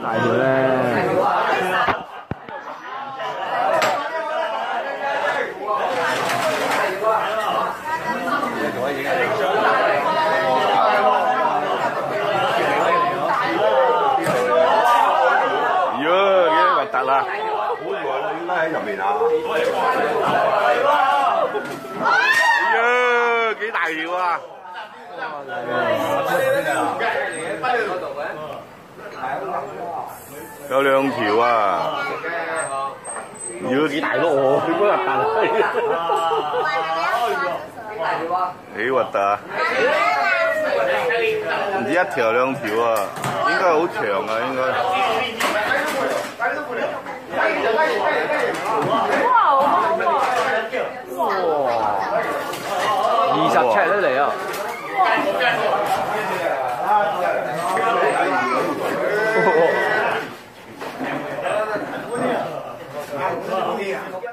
大條咧。 啦，好耐啦，應該喺入面啊！哎呀，幾大條啊！有兩條啊！妖幾大咯喎，幾核突！幾核突啊！唔知一條兩條啊，應該好長啊，應該。 20尺都嚟啊！